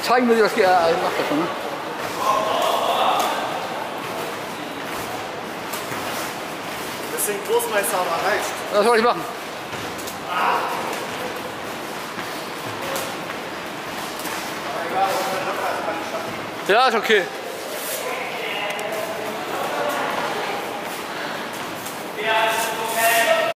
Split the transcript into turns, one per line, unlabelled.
zeigen wir dir, was er macht das schon. Ne?
Das ist den Großmeister aber erreicht.
Was soll ich machen? Ja, ist okay.